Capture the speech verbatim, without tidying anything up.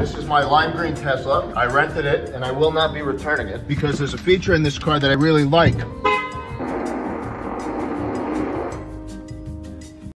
This is my lime green Tesla. I rented it and I will not be returning it because there's a feature in this car that I really like.